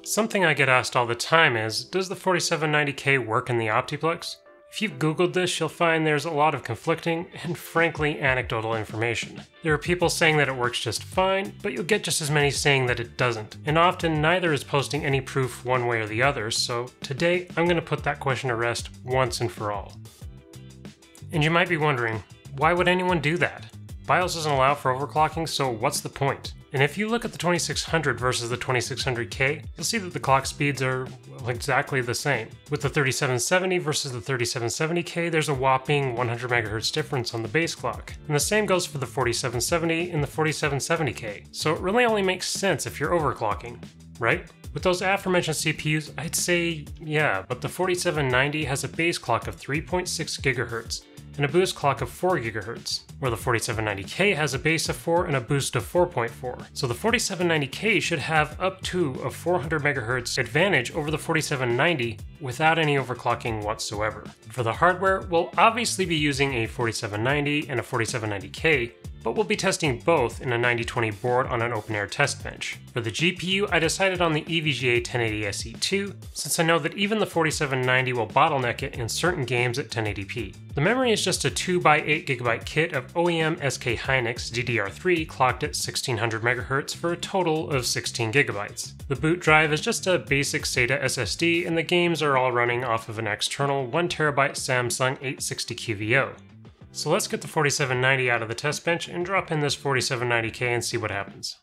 Something I get asked all the time is, does the 4790K work in the OptiPlex? If you've Googled this, you'll find there's a lot of conflicting and frankly anecdotal information. There are people saying that it works just fine, but you'll get just as many saying that it doesn't, and often neither is posting any proof one way or the other, so today I'm going to put that question to rest once and for all. And you might be wondering, why would anyone do that? BIOS doesn't allow for overclocking, so what's the point? And if you look at the 2600 versus the 2600K, you'll see that the clock speeds are exactly the same. With the 3770 versus the 3770K, there's a whopping 100 MHz difference on the base clock. And the same goes for the 4770 and the 4770K, so it really only makes sense if you're overclocking, right? With those aforementioned CPUs, I'd say yeah, but the 4790 has a base clock of 3.6 GHz and a boost clock of 4 GHz, where the 4790K has a base of 4 and a boost of 4.4. So the 4790K should have up to a 400 MHz advantage over the 4790 without any overclocking whatsoever. For the hardware, we'll obviously be using a 4790 and a 4790K, but we'll be testing both in a 9020 board on an open-air test bench. For the GPU, I decided on the EVGA 1080 SE2, since I know that even the 4790 will bottleneck it in certain games at 1080p. The memory is just a 2x8GB kit of OEM SK Hynix DDR3 clocked at 1600 MHz for a total of 16 GB. The boot drive is just a basic SATA SSD, and the games are all running off of an external 1TB Samsung 860 QVO. So let's get the 4790 out of the test bench and drop in this 4790K and see what happens.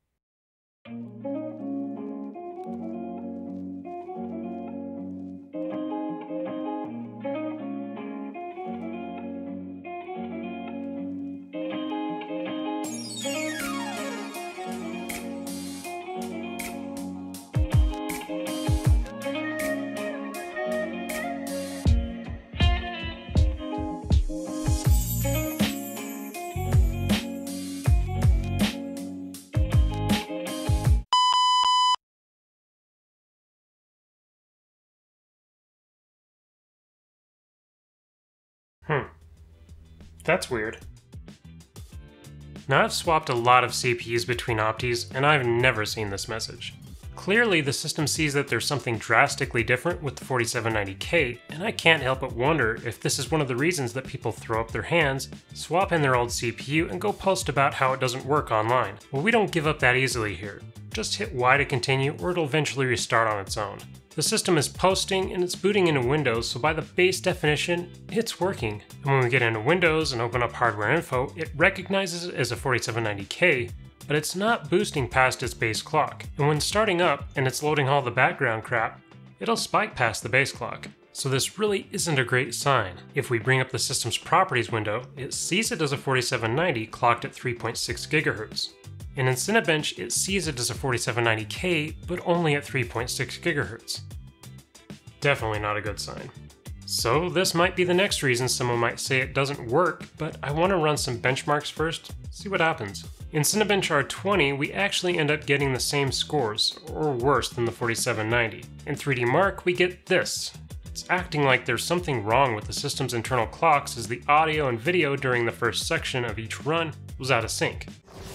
That's weird. Now I've swapped a lot of CPUs between Optis, and I've never seen this message. Clearly the system sees that there's something drastically different with the 4790K, and I can't help but wonder if this is one of the reasons that people throw up their hands, swap in their old CPU, and go post about how it doesn't work online. Well, we don't give up that easily here. Just hit Y to continue, or it'll eventually restart on its own. The system is posting and it's booting into Windows, so by the base definition, it's working. And when we get into Windows and open up hardware info, it recognizes it as a 4790K, but it's not boosting past its base clock. And when starting up and it's loading all the background crap, it'll spike past the base clock. So this really isn't a great sign. If we bring up the system's properties window, it sees it as a 4790 clocked at 3.6 GHz. And in Cinebench, it sees it as a 4790K, but only at 3.6 GHz. Definitely not a good sign. So this might be the next reason someone might say it doesn't work, but I want to run some benchmarks first, see what happens. In Cinebench R20, we actually end up getting the same scores, or worse than the 4790. In 3D Mark, we get this. It's acting like there's something wrong with the system's internal clocks as the audio and video during the first section of each run was out of sync.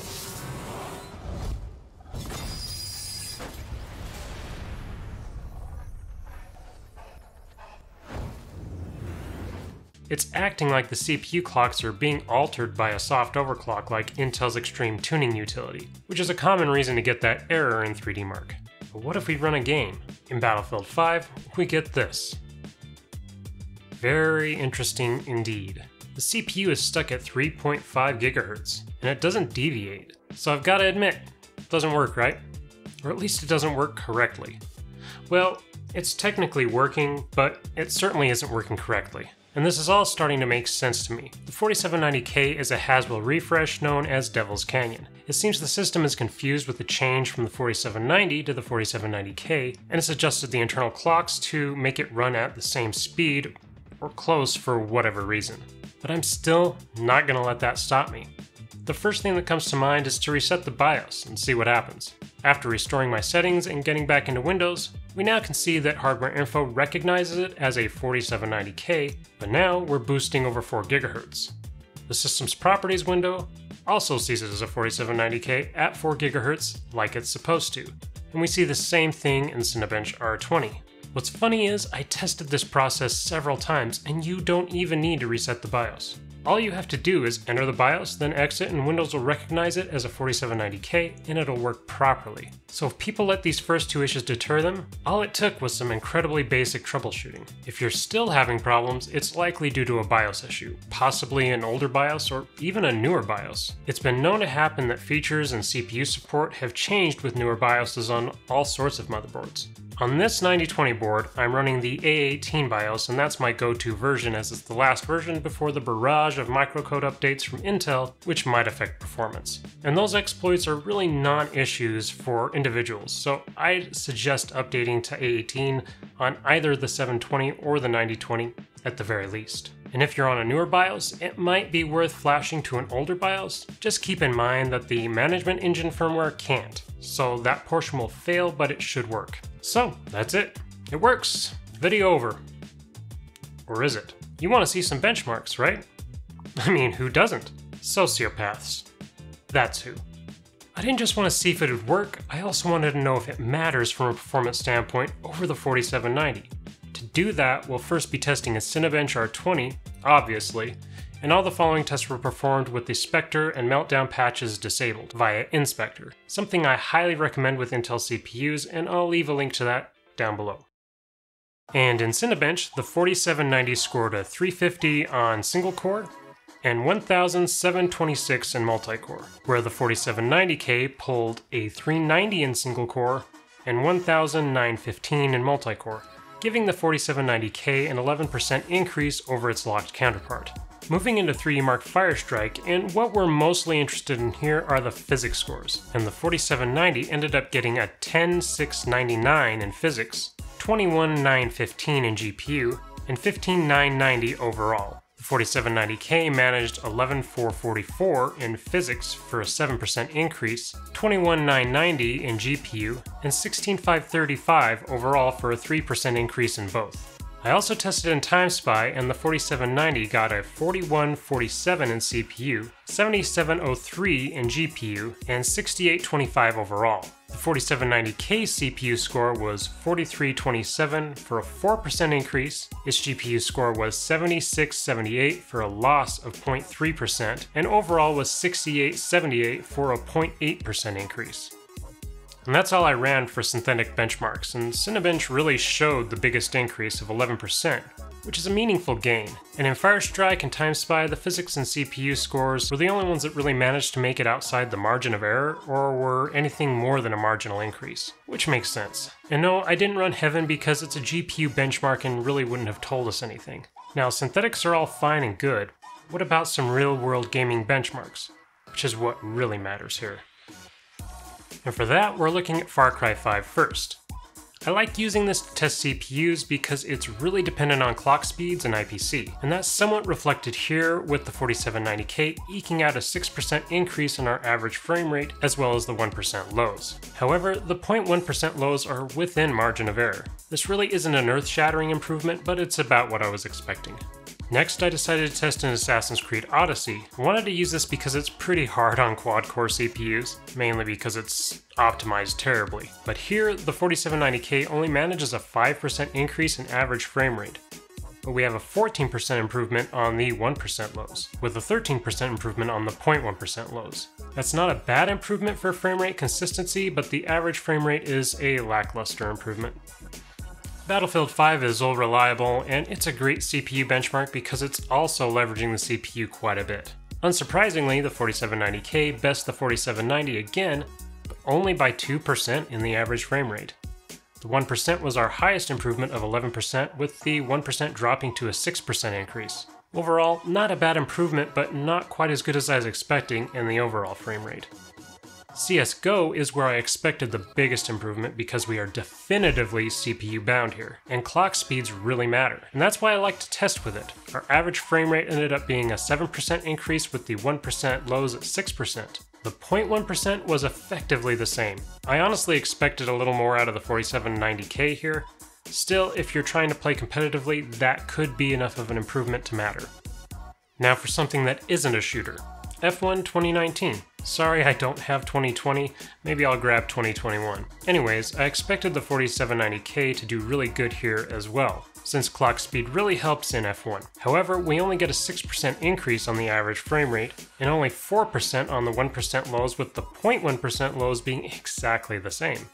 It's acting like the CPU clocks are being altered by a soft overclock like Intel's Extreme Tuning utility, which is a common reason to get that error in 3D Mark. But what if we run a game? In Battlefield 5, we get this. Very interesting indeed. The CPU is stuck at 3.5 GHz, and it doesn't deviate. So I've got to admit, it doesn't work, right? Or at least it doesn't work correctly. Well, it's technically working, but it certainly isn't working correctly. And this is all starting to make sense to me. The 4790K is a Haswell refresh known as Devil's Canyon. It seems the system is confused with the change from the 4790 to the 4790K, and it's adjusted the internal clocks to make it run at the same speed, or close for whatever reason. But I'm still not gonna let that stop me. The first thing that comes to mind is to reset the BIOS and see what happens. After restoring my settings and getting back into Windows, we now can see that hardware info recognizes it as a 4790K, but now we're boosting over 4 GHz. The system's properties window also sees it as a 4790K at 4 GHz like it's supposed to. and we see the same thing in Cinebench R20. What's funny is I tested this process several times and you don't even need to reset the BIOS. All you have to do is enter the BIOS, then exit, and Windows will recognize it as a 4790K and it'll work properly. So if people let these first two issues deter them, all it took was some incredibly basic troubleshooting. If you're still having problems, it's likely due to a BIOS issue, possibly an older BIOS or even a newer BIOS. It's been known to happen that features and CPU support have changed with newer BIOSes on all sorts of motherboards. On this 9020 board, I'm running the A18 BIOS, and that's my go-to version as it's the last version before the barrage of microcode updates from Intel, which might affect performance. And those exploits are really non-issues for individuals, so I'd suggest updating to A18 on either the 720 or the 9020 at the very least. And if you're on a newer BIOS, it might be worth flashing to an older BIOS. Just keep in mind that the management engine firmware can't, so that portion will fail, but it should work. So that's it. It works. Video over. Or is it? You want to see some benchmarks, right? I mean, who doesn't? Sociopaths. That's who. I didn't just want to see if it would work, I also wanted to know if it matters from a performance standpoint over the 4790. To do that, we'll first be testing a Cinebench R20, obviously, and all the following tests were performed with the Spectre and Meltdown patches disabled via Inspector, something I highly recommend with Intel CPUs, and I'll leave a link to that down below. And in Cinebench, the 4790 scored a 350 on single core and 1726 in multi-core, where the 4790K pulled a 390 in single core and 1915 in multi-core, giving the 4790K an 11% increase over its locked counterpart. Moving into 3D Mark Firestrike, and what we're mostly interested in here are the physics scores, and the 4790 ended up getting a 10699 in physics, 21915 in GPU, and 15990 overall. The 4790K managed 11444 in physics for a 7% increase, 21990 in GPU, and 16535 overall for a 3% increase in both. I also tested in TimeSpy, and the 4790 got a 4147 in CPU, 7703 in GPU, and 6825 overall. The 4790K CPU score was 4327 for a 4% increase, its GPU score was 7678 for a loss of 0.3%, and overall was 6878 for a 0.8% increase. And that's all I ran for synthetic benchmarks, and Cinebench really showed the biggest increase of 11%, which is a meaningful gain. And in Firestrike and TimeSpy, the physics and CPU scores were the only ones that really managed to make it outside the margin of error, or were anything more than a marginal increase, which makes sense. And no, I didn't run Heaven because it's a GPU benchmark and really wouldn't have told us anything. Now, synthetics are all fine and good. What about some real-world gaming benchmarks? Which is what really matters here. And for that, we're looking at Far Cry 5 first. I like using this to test CPUs because it's really dependent on clock speeds and IPC, and that's somewhat reflected here with the 4790K eking out a 6% increase in our average frame rate as well as the 1% lows. However, the 0.1% lows are within margin of error. This really isn't an earth-shattering improvement, but it's about what I was expecting. Next, I decided to test an Assassin's Creed Odyssey. I wanted to use this because it's pretty hard on quad-core CPUs, mainly because it's optimized terribly. But here, the 4790K only manages a 5% increase in average frame rate. But we have a 14% improvement on the 1% lows, with a 13% improvement on the 0.1% lows. That's not a bad improvement for frame rate consistency, but the average frame rate is a lackluster improvement. Battlefield 5 is all reliable, and it's a great CPU benchmark because it's also leveraging the CPU quite a bit. Unsurprisingly, the 4790K bests the 4790 again, but only by 2% in the average frame rate. The 1% was our highest improvement of 11%, with the 1% dropping to a 6% increase. Overall, not a bad improvement, but not quite as good as I was expecting in the overall frame rate. CSGO is where I expected the biggest improvement because we are definitively CPU bound here, and clock speeds really matter, and that's why I like to test with it. Our average frame rate ended up being a 7% increase with the 1% lows at 6%. The 0.1% was effectively the same. I honestly expected a little more out of the 4790K here. Still, if you're trying to play competitively, that could be enough of an improvement to matter. Now for something that isn't a shooter. F1 2019. Sorry I don't have 2020, maybe I'll grab 2021. Anyways, I expected the 4790K to do really good here as well, since clock speed really helps in F1. However, we only get a 6% increase on the average frame rate, and only 4% on the 1% lows, with the 0.1% lows being exactly the same.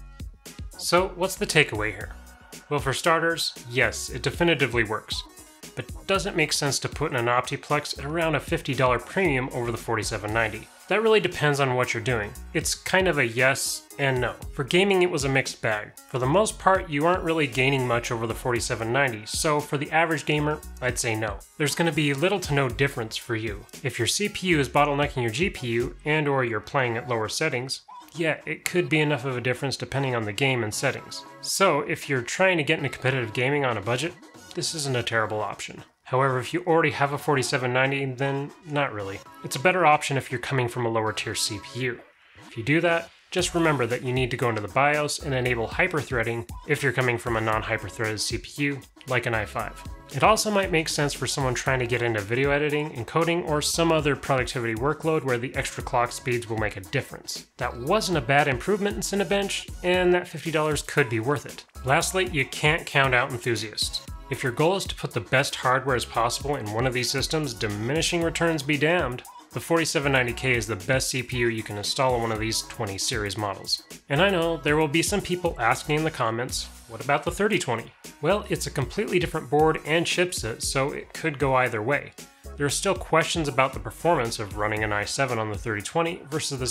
So what's the takeaway here? Well, for starters, yes, it definitively works. But does it make sense to put in an OptiPlex at around a $50 premium over the 4790? That really depends on what you're doing. It's kind of a yes and no. For gaming, it was a mixed bag. For the most part, you aren't really gaining much over the 4790, so for the average gamer, I'd say no. There's going to be little to no difference for you. If your CPU is bottlenecking your GPU and/or you're playing at lower settings, yeah, it could be enough of a difference depending on the game and settings. So if you're trying to get into competitive gaming on a budget, this isn't a terrible option. However, if you already have a 4790, then not really. It's a better option if you're coming from a lower tier CPU. If you do that, just remember that you need to go into the BIOS and enable hyperthreading if you're coming from a non-hyperthreaded CPU, like an i5. It also might make sense for someone trying to get into video editing, encoding, or some other productivity workload where the extra clock speeds will make a difference. That wasn't a bad improvement in Cinebench, and that $50 could be worth it. Lastly, you can't count out enthusiasts. If your goal is to put the best hardware as possible in one of these systems, diminishing returns be damned. The 4790K is the best CPU you can install on one of these 20 series models. And I know there will be some people asking in the comments, what about the 3020? Well, it's a completely different board and chipset, so it could go either way. There are still questions about the performance of running an i7 on the 3020 versus the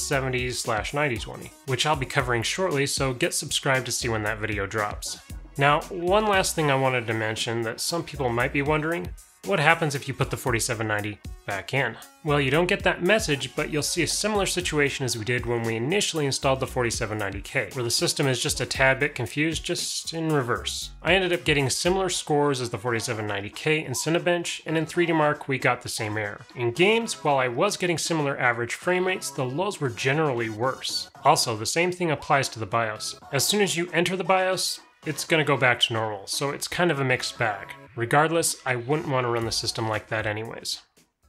70s/9020, which I'll be covering shortly, so get subscribed to see when that video drops. Now, one last thing I wanted to mention that some people might be wondering, what happens if you put the 4790 back in? Well, you don't get that message, but you'll see a similar situation as we did when we initially installed the 4790K, where the system is just a tad bit confused, just in reverse. I ended up getting similar scores as the 4790K in Cinebench, and in 3D Mark we got the same error. In games, while I was getting similar average frame rates, the lows were generally worse. Also, the same thing applies to the BIOS. As soon as you enter the BIOS, it's going to go back to normal, so it's kind of a mixed bag. Regardless, I wouldn't want to run the system like that anyways.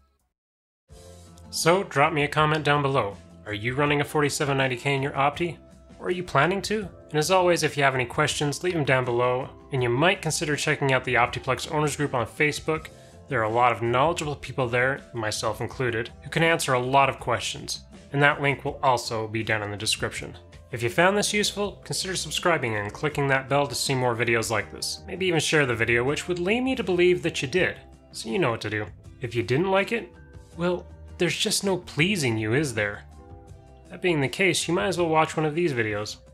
So drop me a comment down below. Are you running a 4790K in your Opti? Or are you planning to? And as always, if you have any questions, leave them down below, and you might consider checking out the OptiPlex Owners Group on Facebook. There are a lot of knowledgeable people there, myself included, who can answer a lot of questions, and that link will also be down in the description. If you found this useful, consider subscribing and clicking that bell to see more videos like this. Maybe even share the video, which would lead me to believe that you did, so you know what to do. If you didn't like it, well, there's just no pleasing you, is there? That being the case, you might as well watch one of these videos.